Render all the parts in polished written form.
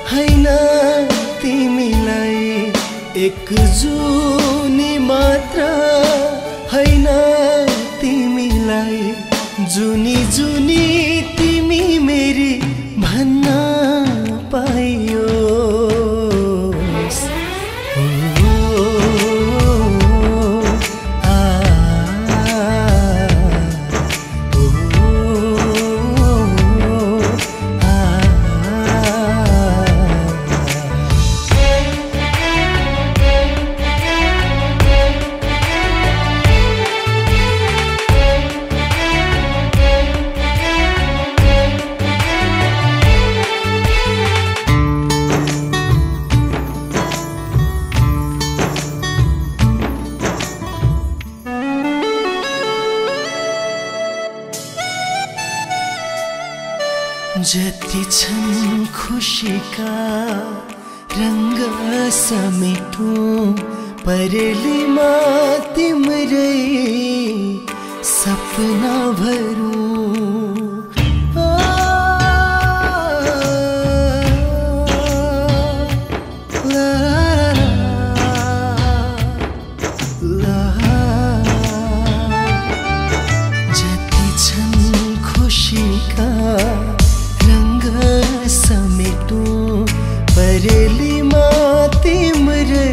हैन तिमीलाई एक जुनी मात्र हैन तिमीलाई जुनी जुनी तिमी मेरी भन्न पाइयो जति छन् खुशीका रंग समेटौं परेलीमा तिम्रै सपना भरौं जति छन् खुशीका समेटौं परेलीमा तिम्रै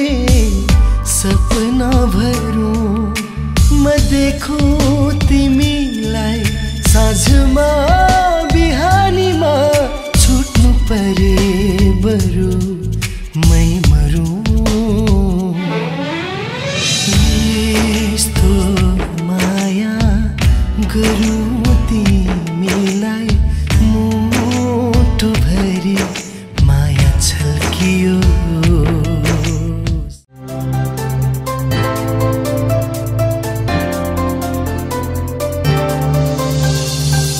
सपना भरौं म देखौं तिमीलाई साँझमा बिहानीमा छुट्नु परे बरु मै